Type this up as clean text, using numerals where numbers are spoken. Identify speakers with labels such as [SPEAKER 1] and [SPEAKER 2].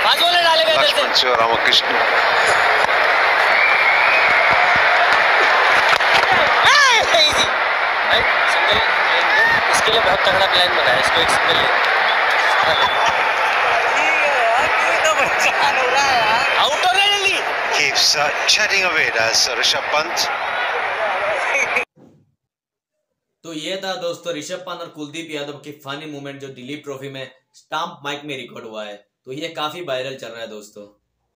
[SPEAKER 1] बाजू वाले डालेगा इधर
[SPEAKER 2] लक्ष्मण
[SPEAKER 1] से।
[SPEAKER 2] रामकृष्ण
[SPEAKER 1] सिंगल इसके लिए बहुत तगड़ा प्लान बना है, इसको एक सिंगल ले आउट हो रहा है जल्दी।
[SPEAKER 2] keeps chatting away as Rishabh Pant.
[SPEAKER 3] तो ये था दोस्तों ऋषभ पंत और कुलदीप यादव की फनी मूवमेंट जो दिलीप ट्रॉफी में स्टंप माइक में रिकॉर्ड हुआ है। तो ये काफी वायरल चल रहा है दोस्तों।